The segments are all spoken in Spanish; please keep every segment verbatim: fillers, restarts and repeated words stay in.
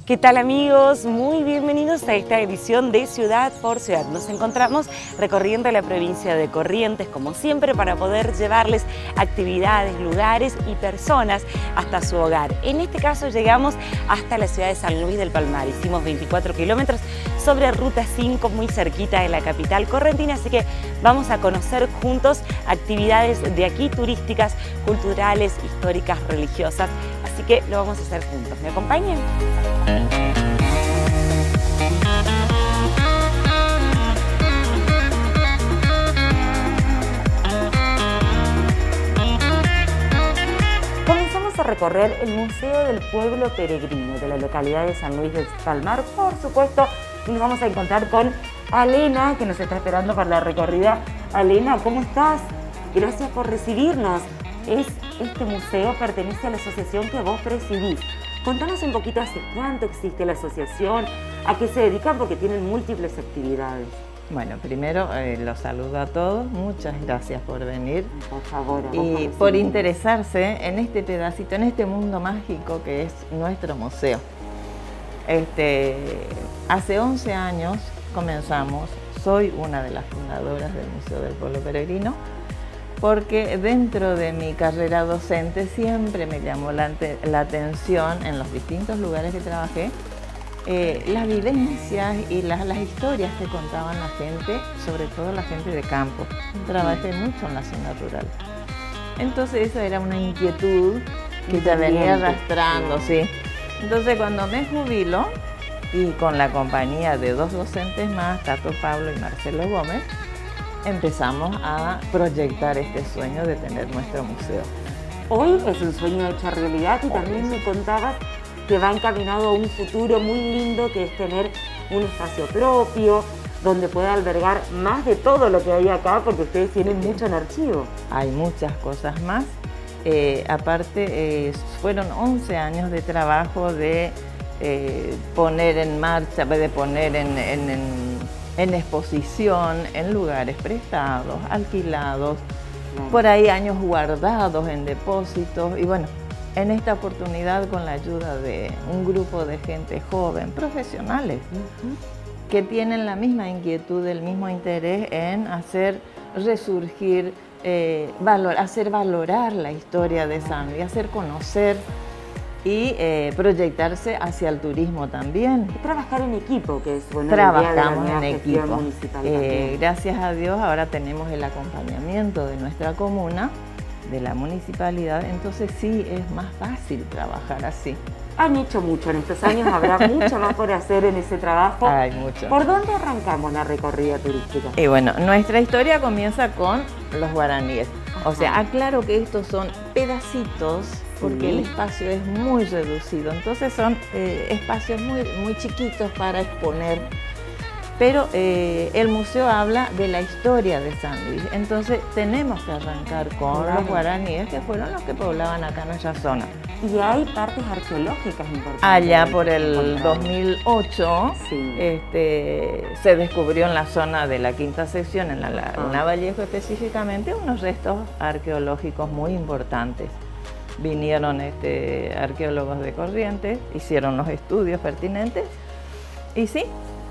¿Qué tal, amigos? Muy bienvenidos a esta edición de Ciudad por Ciudad. Nos encontramos recorriendo la provincia de Corrientes, como siempre, para poder llevarles actividades, lugares y personas hasta su hogar. En este caso llegamos hasta la ciudad de San Luis del Palmar. Hicimos veinticuatro kilómetros sobre Ruta cinco, muy cerquita de la capital correntina, así que vamos a conocer juntos actividades de aquí, turísticas, culturales, históricas, religiosas. Así que lo vamos a hacer juntos. ¿Me acompañan? Comenzamos a recorrer el Museo del Pueblo Peregrino de la localidad de San Luis del Palmar, por supuesto, y nos vamos a encontrar con Alena, que nos está esperando para la recorrida. Alena, ¿cómo estás? Gracias por recibirnos. Es, este museo pertenece a la asociación que vos presidís. Contanos un poquito hace cuánto existe la asociación, a qué se dedican, porque tienen múltiples actividades. Bueno, primero eh, los saludo a todos, muchas gracias por venir. Por favor. Y por interesarse en este pedacito, en este mundo mágico que es nuestro museo. Este, hace once años comenzamos, soy una de las fundadoras del Museo del Pueblo Peregrino, porque dentro de mi carrera docente siempre me llamó la, la atención en los distintos lugares que trabajé, eh, las vivencias y las, las historias que contaban la gente, sobre todo la gente de campo. Trabajé mucho en la zona rural. Entonces esa era una inquietud que ya venía arrastrando, sí. Entonces cuando me jubilo, y con la compañía de dos docentes más, Tato Pablo y Marcelo Gómez, empezamos a proyectar este sueño de tener nuestro museo. Hoy es un sueño hecho realidad y también me contabas que va encaminado a un futuro muy lindo, que es tener un espacio propio, donde pueda albergar más de todo lo que hay acá, porque ustedes tienen mucho en archivo. Hay muchas cosas más. Eh, aparte, eh, fueron once años de trabajo de eh, poner en marcha, de poner en, en, en en exposición, en lugares prestados, alquilados, mm. por ahí años guardados en depósitos. Y bueno, en esta oportunidad, con la ayuda de un grupo de gente joven, profesionales, uh-huh. que tienen la misma inquietud, el mismo interés en hacer resurgir, eh, valor, hacer valorar la historia de San Luis, hacer conocer y eh, proyectarse hacia el turismo también. Y trabajar en equipo, que es bueno. Trabajamos en equipo. Eh, gracias a Dios ahora tenemos el acompañamiento de nuestra comuna, de la municipalidad, entonces sí es más fácil trabajar así. Han hecho mucho en estos años, habrá mucho más por hacer en ese trabajo. Hay mucho. ¿Por dónde arrancamos la recorrida turística? Y bueno, nuestra historia comienza con los guaraníes. Ajá. O sea, aclaro que estos son pedacitos, porque sí. el espacio es muy reducido, entonces son eh, espacios muy, muy chiquitos para exponer. Pero eh, el museo habla de la historia de San Luis, entonces tenemos que arrancar con claro. los guaraníes, que fueron los que poblaban acá nuestra zona. Y hay partes arqueológicas importantes. Allá por el dos mil ocho sí. este, se descubrió en la zona de la quinta sección, en la, la, ah. en la Vallejo específicamente, unos restos arqueológicos muy importantes. Vinieron este, arqueólogos de Corrientes, hicieron los estudios pertinentes y sí,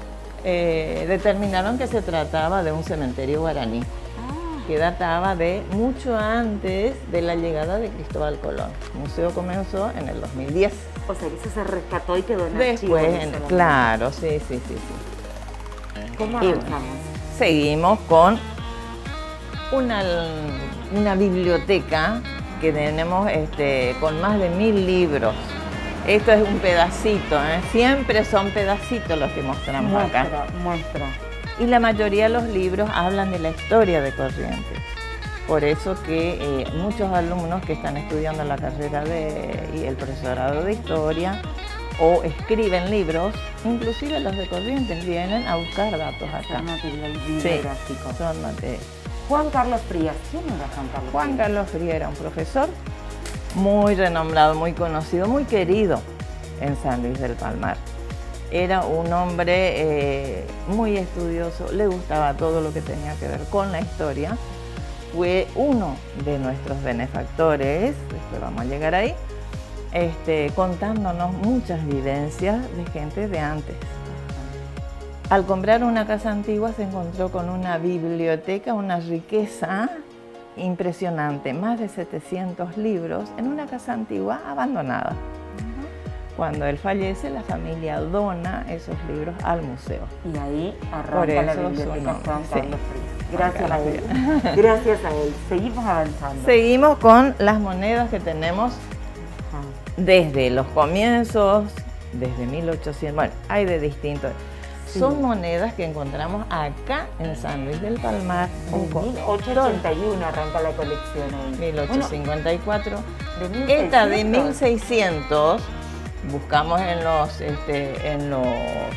eh, determinaron que se trataba de un cementerio guaraní, ah. que databa de mucho antes de la llegada de Cristóbal Colón. El museo comenzó en el dos mil diez. O sea, que eso se rescató y quedó en Después, archivo. En, claro, sí, sí, sí, sí. ¿Cómo y avanzamos? Seguimos con una, una biblioteca que tenemos este, con más de mil libros. Esto es un pedacito, ¿eh? Siempre son pedacitos los que mostramos muestra, acá. Muestra. Y la mayoría de los libros hablan de la historia de Corrientes. Por eso que eh, muchos alumnos que están estudiando la carrera de, y el profesorado de historia o escriben libros, inclusive los de Corrientes, vienen a buscar datos acá. Son material bibliográfico. Sí, son material. Juan Carlos Frías, ¿quién era Juan Carlos Frías? Juan Carlos Frías era un profesor muy renombrado, muy conocido, muy querido en San Luis del Palmar. Era un hombre eh, muy estudioso, le gustaba todo lo que tenía que ver con la historia. Fue uno de nuestros benefactores, después vamos a llegar ahí, este, contándonos muchas vivencias de gente de antes. Al comprar una casa antigua se encontró con una biblioteca, una riqueza impresionante, más de setecientos libros en una casa antigua abandonada. Cuando él fallece, la familia dona esos libros al museo. Y ahí arranca Por la eso biblioteca su Juan nombre, Carlos sí. Frías. Gracias a él. Gracias a él. Seguimos avanzando. Seguimos con las monedas que tenemos Ajá. desde los comienzos, desde mil ochocientos, bueno, hay de distintos. Sí. Son monedas que encontramos acá en San Luis del Palmar. En mil ochocientos ochenta y uno arranca la colección ahí. mil ochocientos cincuenta y cuatro. Bueno, de mil seiscientos. Esta de mil seiscientos, buscamos en los, este, en los,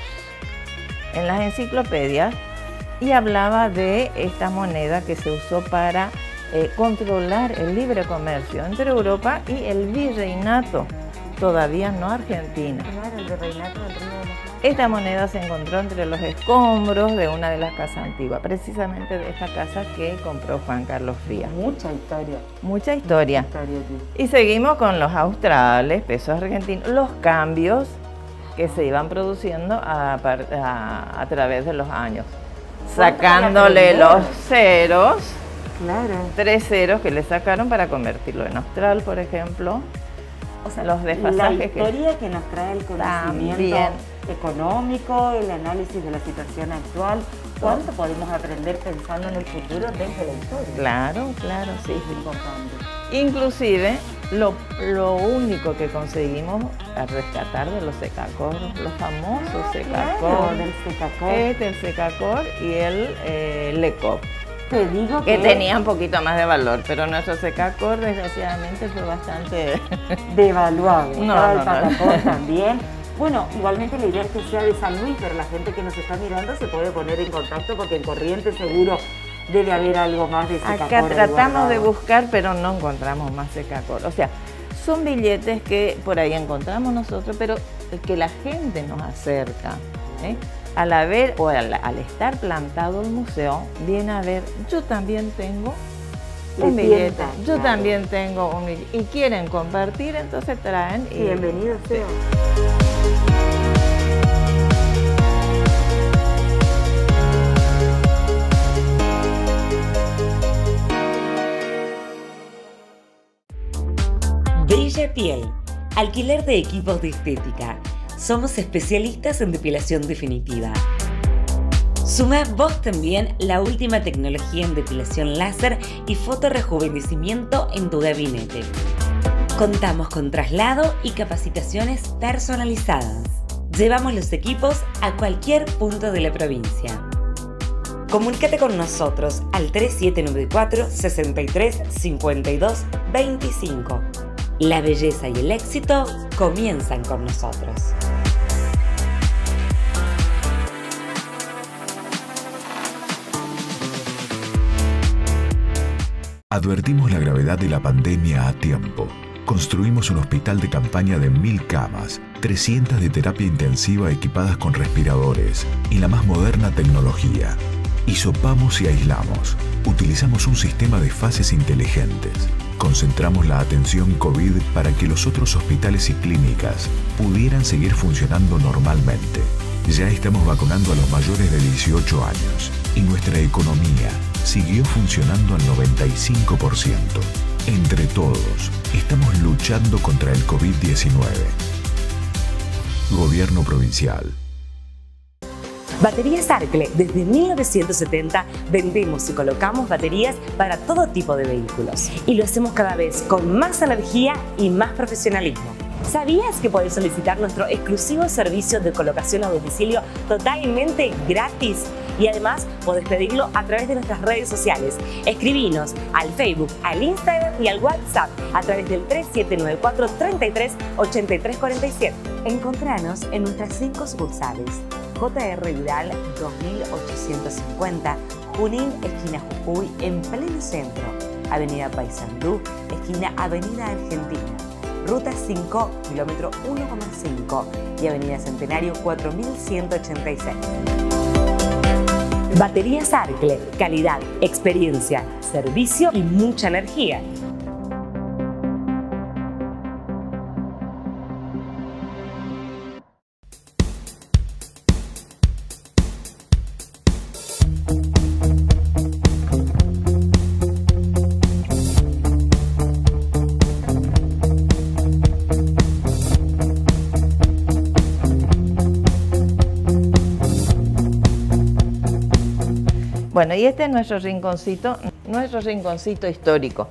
en las enciclopedias y hablaba de esta moneda que se usó para eh, controlar el libre comercio entre Europa y el virreinato, todavía no Argentina. Claro, el virreinato del Río de la Plata. Esta moneda se encontró entre los escombros de una de las casas antiguas, precisamente de esta casa que compró Juan Carlos Frías. Mucha historia. Mucha historia. Mucha historia aquí. Y seguimos con los australes, pesos argentinos, los cambios que se iban produciendo a, a, a través de los años. Sacándole los ceros, Claro. tres ceros que le sacaron para convertirlo en austral, por ejemplo. O sea, los la desfasajes historia que... que nos trae el conocimiento También. económico, el análisis de la situación actual. ¿Cuánto podemos aprender pensando en el futuro desde la historia? Claro, claro, sí. Es importante. Inclusive, lo, lo único que conseguimos a rescatar de los secacor, los famosos Ah, secacor, claro, del secacor. es el secacor y el eh, lecop, Te digo que, que tenían un poquito más de valor, pero nuestro secacor desgraciadamente fue bastante devaluado. No, Estaba no, el no. patacón también. Bueno, igualmente la idea es que sea de San Luis, pero la gente que nos está mirando se puede poner en contacto porque en Corrientes seguro debe haber algo más de secacor. Acá tratamos de guardado. buscar, pero no encontramos más secacor. O sea, son billetes que por ahí encontramos nosotros, pero que la gente nos acerca. ¿eh? Al haber o al, al estar plantado el museo, viene a ver, yo también tengo un Le billete, tienta, yo claro. también tengo un billete. Y quieren compartir, entonces traen. Y, Bienvenido sea. Brilla Piel, alquiler de equipos de estética. Somos especialistas en depilación definitiva. Suma vos también la última tecnología en depilación láser y fotorrejuvenecimiento en tu gabinete. Contamos con traslado y capacitaciones personalizadas. Llevamos los equipos a cualquier punto de la provincia. Comunícate con nosotros al tres siete nueve cuatro, sesenta y tres, cincuenta y dos, veinticinco. La belleza y el éxito comienzan con nosotros. Advertimos la gravedad de la pandemia a tiempo. Construimos un hospital de campaña de mil camas, trescientas de terapia intensiva equipadas con respiradores y la más moderna tecnología. Hisopamos y aislamos. Utilizamos un sistema de fases inteligentes. Concentramos la atención COVID para que los otros hospitales y clínicas pudieran seguir funcionando normalmente. Ya estamos vacunando a los mayores de dieciocho años y nuestra economía siguió funcionando al noventa y cinco por ciento. Entre todos, estamos luchando contra el COVID diecinueve. Gobierno Provincial. Baterías Arcle. Desde mil novecientos setenta vendemos y colocamos baterías para todo tipo de vehículos. Y lo hacemos cada vez con más energía y más profesionalismo. ¿Sabías que podés solicitar nuestro exclusivo servicio de colocación a domicilio totalmente gratis? Y además podés pedirlo a través de nuestras redes sociales. Escribinos al Facebook, al Instagram y al WhatsApp a través del tres siete nueve cuatro, treinta y tres, ochenta y tres cuarenta y siete. Encontranos en nuestras cinco sucursales. J R Vidal dos mil ochocientos cincuenta, Junín, esquina Jujuy, en pleno centro. Avenida Paysandú, esquina Avenida Argentina. Ruta cinco, kilómetro uno coma cinco y Avenida Centenario cuatro mil ciento ochenta y seis. Baterías Arcle, calidad, experiencia, servicio y mucha energía. Bueno, y este es nuestro rinconcito, nuestro rinconcito histórico.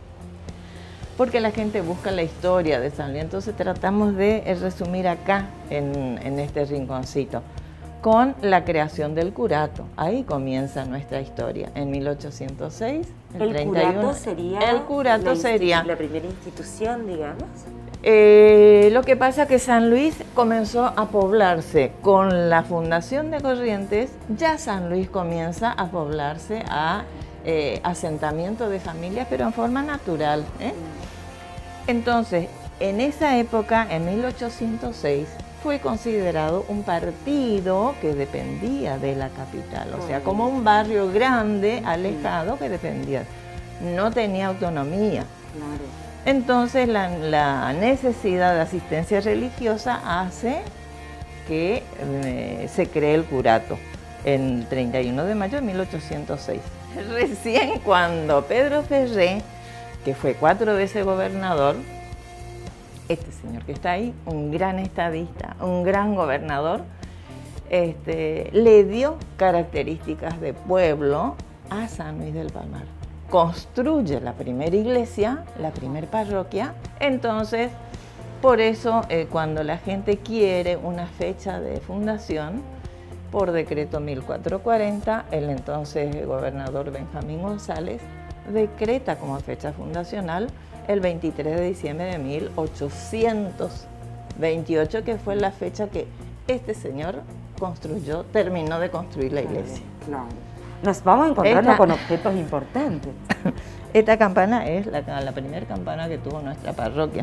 Porque la gente busca la historia de San Luis, entonces tratamos de resumir acá, en, en este rinconcito, con la creación del curato. Ahí comienza nuestra historia, en mil ochocientos seis, el, el treinta y uno. Curato sería, el curato la, sería la primera institución, digamos. Eh, lo que pasa es que San Luis comenzó a poblarse con la fundación de Corrientes, ya San Luis comienza a poblarse a eh, asentamiento de familias, pero en forma natural, ¿eh? Entonces, en esa época, en mil ochocientos seis, fue considerado un partido que dependía de la capital, o sea, como un barrio grande, alejado, que dependía, no tenía autonomía. Entonces, la, la necesidad de asistencia religiosa hace que eh, se cree el curato en el treinta y uno de mayo de mil ochocientos seis. Recién cuando Pedro Ferré, que fue cuatro veces gobernador, este señor que está ahí, un gran estadista, un gran gobernador, este, le dio características de pueblo a San Luis del Palmar. Construye la primera iglesia, la primera parroquia. Entonces, por eso, eh, cuando la gente quiere una fecha de fundación, por decreto mil cuatrocientos cuarenta, el entonces gobernador Benjamín González decreta como fecha fundacional el veintitrés de diciembre de mil ochocientos veintiocho, que fue la fecha que este señor construyó, terminó de construir la iglesia. Claro. Nos vamos encontrando Esta, con objetos importantes. Esta campana es la, la primera campana que tuvo nuestra parroquia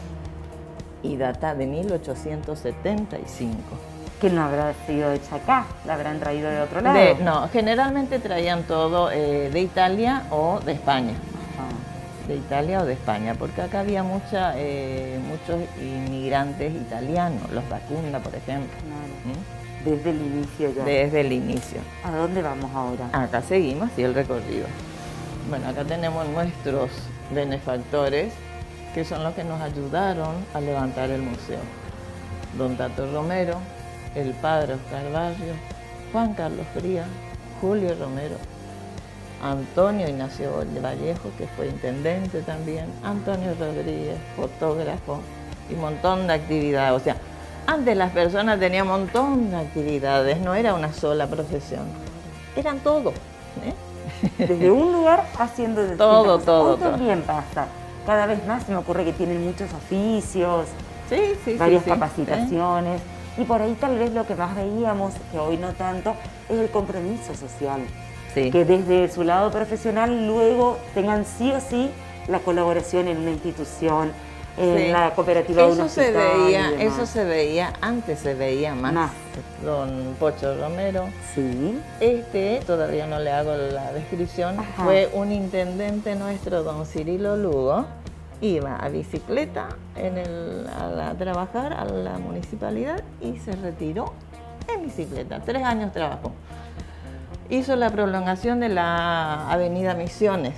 y data de mil ochocientos setenta y cinco. Que no habrá sido hecha acá, la habrán traído de otro lado. De, no, generalmente traían todo eh, de Italia o de España. Ah. De Italia o de España, porque acá había mucha, eh, muchos inmigrantes italianos, los Bacunda, por ejemplo. Claro. ¿Mm? Desde el inicio ya. Desde el inicio. ¿A dónde vamos ahora? Acá seguimos, sí, el recorrido. Bueno, acá tenemos nuestros benefactores, que son los que nos ayudaron a levantar el museo. Don Tato Romero, el padre Oscar Barrio, Juan Carlos Frías, Julio Romero, Antonio Ignacio Vallejo, que fue intendente también, Antonio Rodríguez, fotógrafo, y un montón de actividades. O sea, antes las personas tenían un montón de actividades, no era una sola profesión, eran todo. ¿eh? Desde un lugar haciendo de todo, todo, Hoy todo. también pasa, cada vez más se me ocurre que tienen muchos oficios, sí, sí, varias sí, sí. capacitaciones, ¿Eh? y por ahí tal vez lo que más veíamos, que hoy no tanto, es el compromiso social. Sí. Que desde su lado profesional luego tengan sí o sí la colaboración en una institución, en sí. la cooperativa de un eso hospital. Se veía, eso se veía, antes se veía más. más. Don Pocho Romero, sí. este, todavía no le hago la descripción, Ajá. fue un intendente nuestro, don Cirilo Lugo, iba a bicicleta en el, a, a trabajar a la municipalidad y se retiró en bicicleta, tres años trabajó. Hizo la prolongación de la avenida Misiones.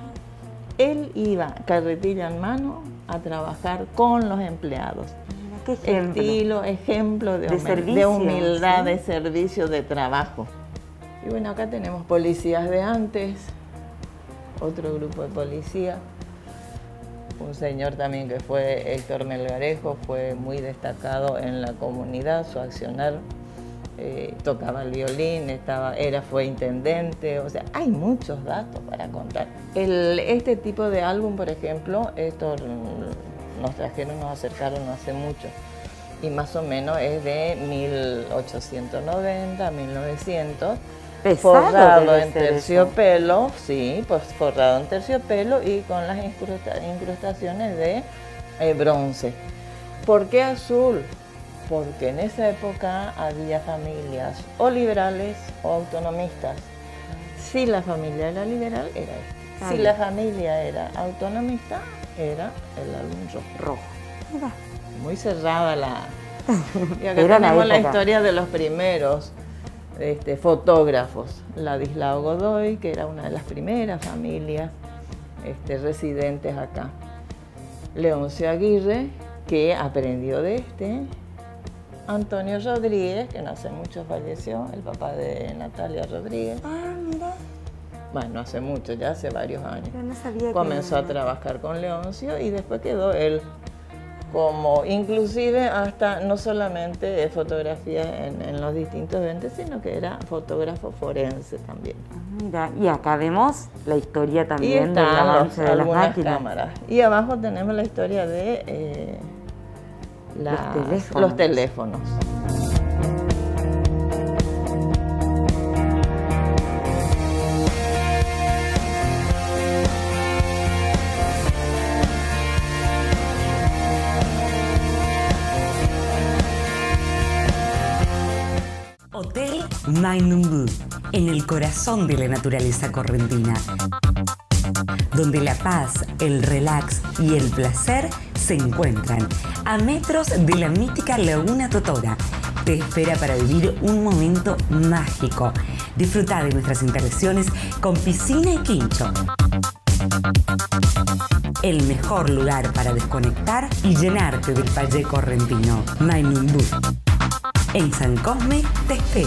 Él iba carretilla en mano a trabajar con los empleados. ¿Qué ejemplo? Estilo, ejemplo de, de, humil de humildad, ¿sí? de servicio, de trabajo. Y bueno, acá tenemos policías de antes, otro grupo de policías. Un señor también que fue Héctor Melgarejo, fue muy destacado en la comunidad, su accionar. Eh, tocaba el violín, estaba, era, fue intendente, o sea, hay muchos datos para contar. El, este tipo de álbum, por ejemplo, esto nos trajeron, nos acercaron hace mucho, y más o menos es de mil ochocientos noventa a mil novecientos, Pesado forrado en terciopelo, eso. sí, pues forrado en terciopelo y con las incrusta, incrustaciones de eh, bronce. ¿Por qué azul? Porque en esa época había familias o liberales o autonomistas. Si la familia era liberal, era este. Si la familia era autonomista, era el álbum rojo. rojo. Mira. Muy cerrada la... Y acá era tenemos la, la historia de los primeros este, fotógrafos. Ladislao Godoy, que era una de las primeras familias este, residentes acá. Leoncio Aguirre, que aprendió de este. Antonio Rodríguez, que no hace mucho falleció, el papá de Natalia Rodríguez. Ah, mira. bueno, hace mucho, ya hace varios años. Pero no sabía Comenzó que... a trabajar con Leoncio y después quedó él como, inclusive hasta no solamente fotografía en, en los distintos eventos, sino que era fotógrafo forense también. Mira, y acá vemos la historia Y también del están avance los- de las algunas máquinas. cámaras. Y abajo tenemos la historia de eh, las- Los teléfonos. los teléfonos. Hotel Mainumbu, en el corazón de la naturaleza correntina, donde la paz, el relax y el placer se encuentran a metros de la mítica Laguna Totora. Te espera para vivir un momento mágico. Disfruta de nuestras instalaciones con piscina y quincho. El mejor lugar para desconectar y llenarte del payé correntino. Mainumbu. En San Cosme te espera.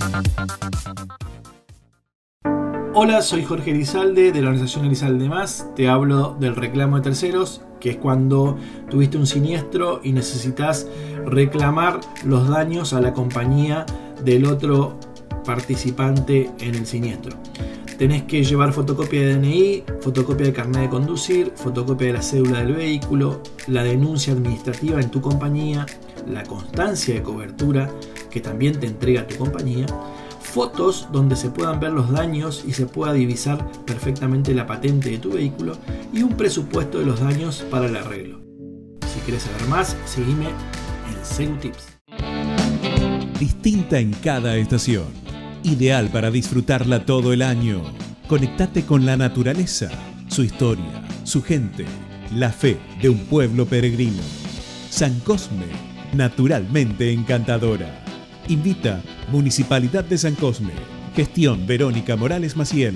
Hola, soy Jorge Elizalde de la organización Elizalde Más. Te hablo del reclamo de terceros, que es cuando tuviste un siniestro y necesitas reclamar los daños a la compañía del otro participante en el siniestro. Tenés que llevar fotocopia de D N I, fotocopia de carnet de conducir, fotocopia de la cédula del vehículo, la denuncia administrativa en tu compañía, la constancia de cobertura que también te entrega tu compañía, fotos donde se puedan ver los daños y se pueda divisar perfectamente la patente de tu vehículo y un presupuesto de los daños para el arreglo. Si quieres saber más, seguime en Segutips. Distinta en cada estación, ideal para disfrutarla todo el año. Conectate con la naturaleza, su historia, su gente, la fe de un pueblo peregrino. San Cosme, naturalmente encantadora. Invita Municipalidad de San Cosme. Gestión Verónica Morales Maciel.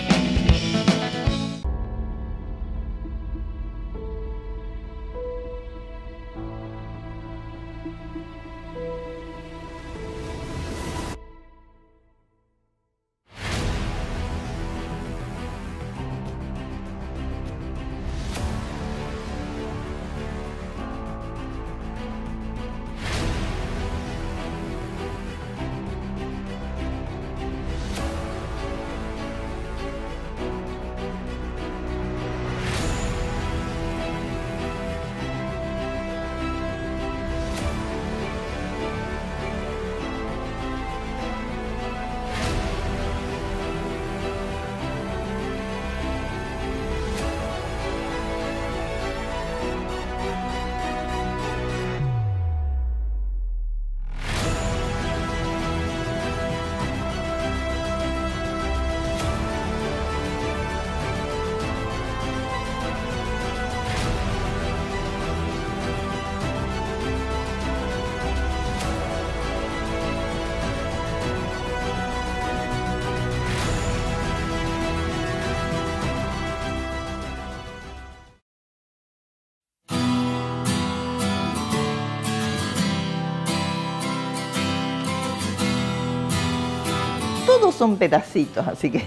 Todos son pedacitos, así que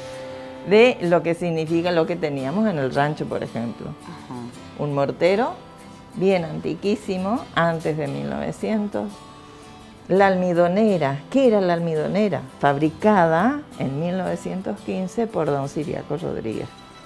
de lo que significa lo que teníamos en el rancho, por ejemplo. Ajá. Un mortero bien antiquísimo, antes de mil novecientos. La almidonera, ¿qué era la almidonera? Fabricada en mil novecientos quince por don Ciriaco Rodríguez.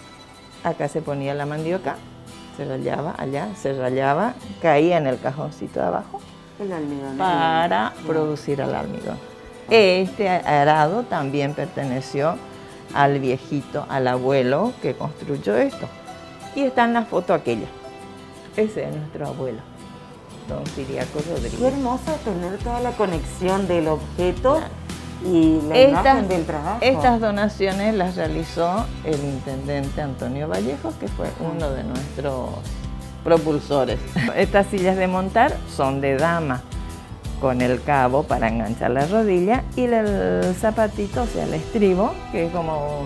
Acá se ponía la mandioca, se rallaba, allá se rallaba, caía en el cajoncito de abajo El almidón. para producir el almidón. Este arado también perteneció al viejito, al abuelo que construyó esto. Y está en la foto aquella. Ese es nuestro abuelo, don Ciriaco Rodríguez. Qué hermoso tener toda la conexión del objeto y la Estas, imagen del trabajo. estas donaciones las realizó el intendente Antonio Vallejos, que fue uno de nuestros propulsores. Estas sillas de montar son de dama, con el cabo para enganchar la rodilla y el zapatito, o sea, el estribo, que es como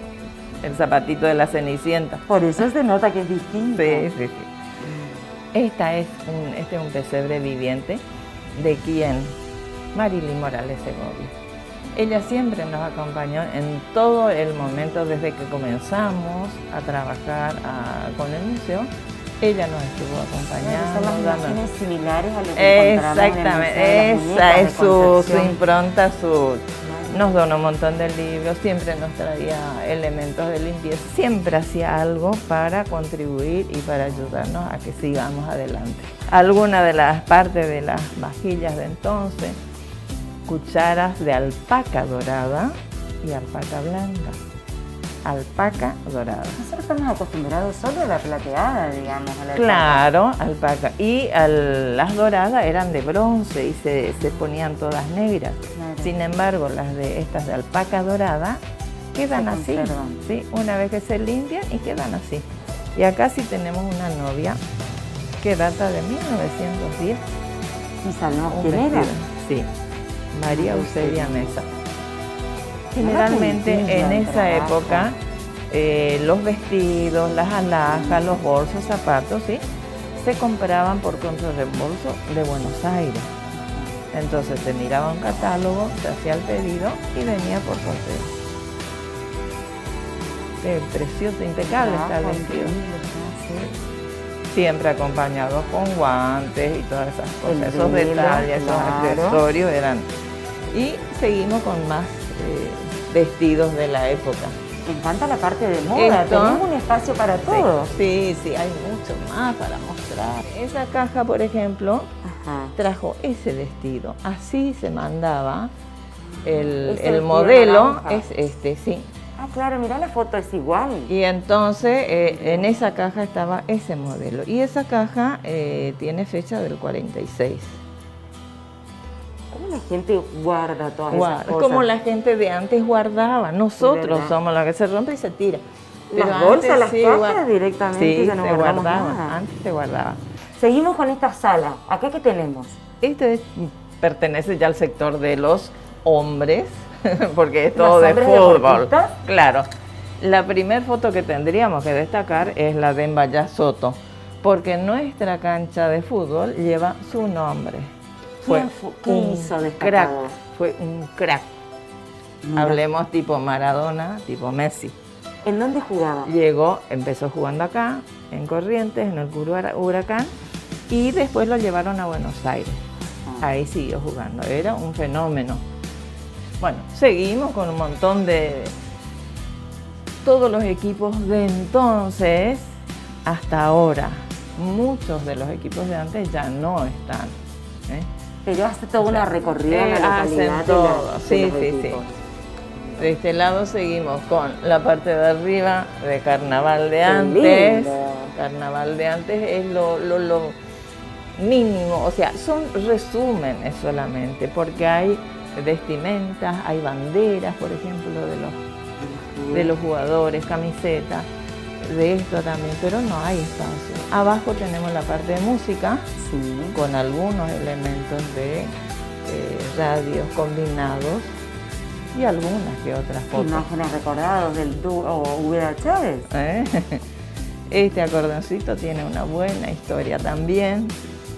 el zapatito de la Cenicienta. Por eso se nota que es distinto. Sí, sí, sí. Esta es un, este es un pesebre viviente de quien Marilyn Morales Segovia. Ella siempre nos acompañó en todo el momento desde que comenzamos a trabajar a, con el museo. Ella nos estuvo acompañando. Son las imágenes similares a lo que encontramos exactamente, en el Museo de las esa es su, su Concepción. impronta, su, nos donó un montón de libros, siempre nos traía elementos de limpieza, siempre hacía algo para contribuir y para ayudarnos a que sigamos adelante. Algunas de las partes de las vajillas de entonces, cucharas de alpaca dorada y alpaca blanca. Alpaca dorada. Nosotros estamos acostumbrados solo a la plateada, digamos. A la Claro, alpaca. Y al, las doradas eran de bronce y se, se ponían todas negras. Claro. Sin embargo, las de estas de alpaca dorada quedan Se así. conservan. ¿Sí? Una vez que se limpian y quedan así. Y acá sí tenemos una novia que data de mil novecientos diez. ¿Y sabemos Un quién era? vestido. Sí, María María Eusebia Eusebia. Mesa. Mira Generalmente qué lindo en el esa trabajo. época eh, los vestidos, las alhajas, los bolsos, zapatos, ¿sí? se compraban por contrarreembolso de Buenos Aires. Entonces se miraba un catálogo, se hacía el pedido y venía por correo. Qué precioso, impecable está el Trabajo vestido. increíble, ¿no? Siempre acompañados con guantes y todas esas cosas, El esos velo, detalles, esos claro. accesorios eran. Y seguimos con más eh, vestidos de la época. Me encanta la parte de moda, Esto- tenemos un espacio para todo. Sí, sí, hay mucho más para mostrar. Esa caja, por ejemplo, Ajá. trajo ese vestido. Así se mandaba. El, Ese el vestido modelo naranja. es este, sí. Ah, claro, mirá la foto, es igual. Y entonces eh, en esa caja estaba ese modelo. Y esa caja eh, tiene fecha del cuarenta y seis. ¿Cómo la gente guarda todas Guarda, esas es cosas? como la gente de antes guardaba. Nosotros ¿Verdad? somos los que se rompe y se tira. Las Pero bolsas, antes las sí cajas guard- directamente sí, ya no se guardamos guardaba. nada. Antes se guardaba. Seguimos con esta sala. ¿Acá qué tenemos? Este es- pertenece ya al sector de los hombres, porque es todo ¿Los de hombres fútbol. deportistas? Claro. La primera foto que tendríamos que destacar es la de Embaya Soto, porque nuestra cancha de fútbol lleva su nombre. ¿Quién fu- qué un hizo crack, destacado? fue un crack. Mira. Hablemos tipo Maradona, tipo Messi. ¿En dónde jugaba? Llegó, empezó jugando acá, en Corrientes, en el Hura- Huracán, y después lo llevaron a Buenos Aires. Ahí siguió jugando, era un fenómeno. Bueno, seguimos con un montón de... Todos los equipos de entonces hasta ahora. Muchos de los equipos de antes ya no están. ¿eh? Pero hace toda una recorrida en Eh, la hacen localidad de, todo, la- de sí, los sí, equipos. sí. De este lado seguimos con la parte de arriba de Carnaval de Qué antes. lindo. Carnaval de antes es lo, lo, lo mínimo, o sea, son resúmenes solamente, porque hay vestimentas, hay banderas, por ejemplo, de los, de los jugadores, camisetas, de esto también, pero no hay espacio. Abajo tenemos la parte de música, Sí. con algunos elementos de eh, radios combinados y algunas que otras fotos. Imágenes recordados del dúo Úbeda Chávez. ¿Eh? Este acordeoncito tiene una buena historia también.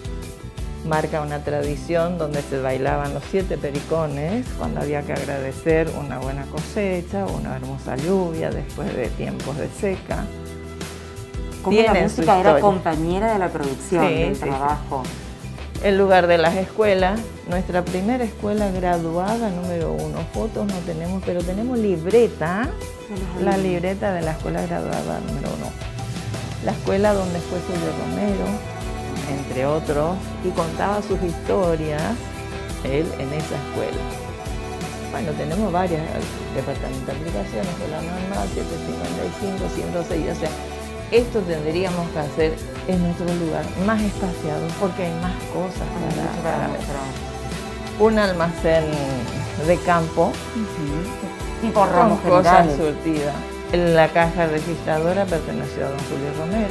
Marca una tradición donde se bailaban los siete pericones cuando había que agradecer una buena cosecha, una hermosa lluvia después de tiempos de seca. Cómo la Tienen su música era historia. compañera de la producción, Sí, del sí, sí. trabajo. El lugar de las escuelas, nuestra primera escuela graduada, número uno. Fotos no tenemos, pero tenemos libreta, la libreta de la escuela graduada número uno. La escuela donde fue Julio Romero, entre otros, y contaba sus historias, él en esa escuela. Bueno, tenemos varias, el departamento de aplicaciones, escuela normal, setecientos cincuenta y cinco, ciento seis, o sea, esto tendríamos que hacer en nuestro lugar más espaciado, porque hay más cosas Hay para, mucho para para ver. mostrar. Un almacén de campo, Tipo con ramos cosas generales. surtidas. La caja registradora perteneció a don Julio Romero.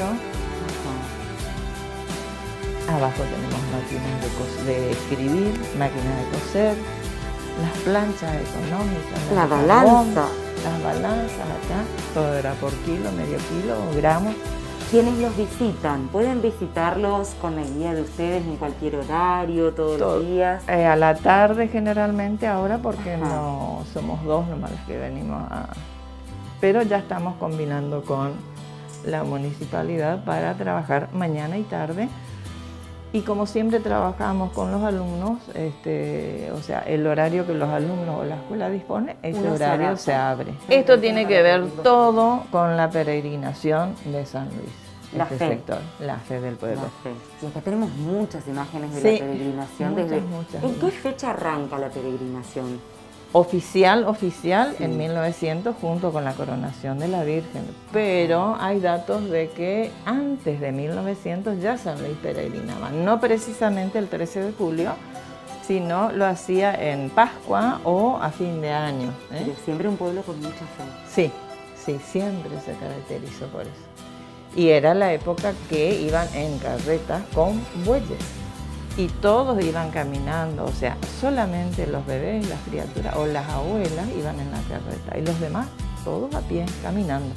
Abajo tenemos máquinas de, cos- de escribir, máquinas de coser, las planchas económicas, La del balanza. carbón, las balanzas acá, todo era por kilo, medio kilo, gramos. Quienes los visitan, ¿pueden visitarlos con la guía de ustedes en cualquier horario, todos Todo. los días? Eh, a la tarde generalmente ahora porque Ajá. no somos dos nomás los que venimos a... Pero ya estamos combinando con la municipalidad para trabajar mañana y tarde. Y como siempre trabajamos con los alumnos, este, o sea, el horario que los alumnos o la escuela dispone, ese Uno se horario adapta. se abre. Esto tiene que ver todo con la peregrinación de San Luis. La este fe. sector, la fe del pueblo. La fe. Y acá tenemos muchas imágenes de Sí, la peregrinación. muchas, desde... muchas, ¿En qué muchas. fecha arranca la peregrinación? Oficial, oficial, Sí. en mil novecientos junto con la coronación de la Virgen. Pero hay datos de que antes de mil novecientos ya San Luis peregrinaba. No precisamente el trece de julio, sino lo hacía en Pascua o a fin de año. ¿eh? Pero siempre un pueblo con mucha fe. Sí, sí, siempre se caracterizó por eso. Y era la época que iban en carretas con bueyes. Y todos iban caminando, o sea, solamente los bebés, las criaturas o las abuelas iban en la carreta. Y los demás, todos a pie, caminando.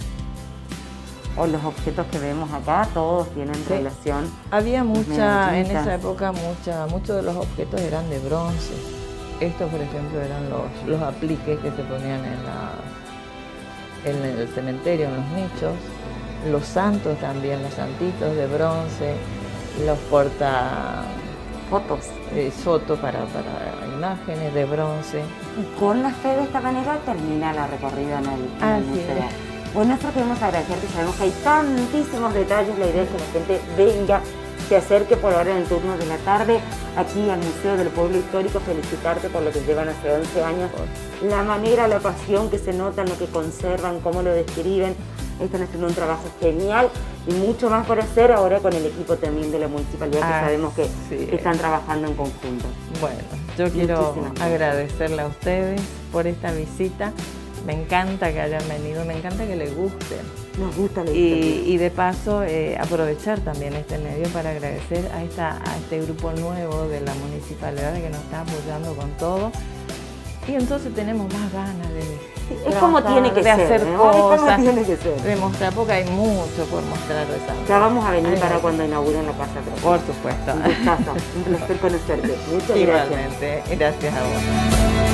O los objetos que vemos acá, todos tienen Sí. relación. Había mucha, en medallitas. esa época, mucha, muchos de los objetos eran de bronce. Estos, por ejemplo, eran los, los apliques que se ponían en, la, en el cementerio, en los nichos. Los santos también, los santitos de bronce, los porta Fotos. eh, soto para, para imágenes de bronce. Y con la fe de esta manera termina la recorrida en el, en el Así museo. es. Bueno, nosotros queremos agradecerte, sabemos que hay tantísimos detalles, la idea es que la gente venga, se acerque por ahora en el turno de la tarde aquí al Museo del Pueblo Histórico, felicitarte por lo que llevan hace once años, la manera, la pasión que se nota en lo que conservan, cómo lo describen. Están haciendo un trabajo genial y mucho más por hacer ahora con el equipo también de la municipalidad, que Ah, sabemos que sí. están trabajando en conjunto. Bueno, yo quiero Muchísimas gracias. agradecerle a ustedes por esta visita. Me encanta que hayan venido, me encanta que les guste. Nos gusta la historia. Y, y de paso eh, aprovechar también este medio para agradecer a, esta, a este grupo nuevo de la municipalidad que nos está apoyando con todo. Y entonces tenemos más ganas de Es como trabajar, tiene que de ser, hacer ¿no? Es como cosas, tiene que ser. de mostrar, porque hay mucho por mostrar de San Luis. Ya vamos a venir Ay, para ay. cuando inauguren la Casa Trofeo. Por supuesto. Un gustazo, un placer conocerte. Muchas gracias. Igualmente, gracias a vos.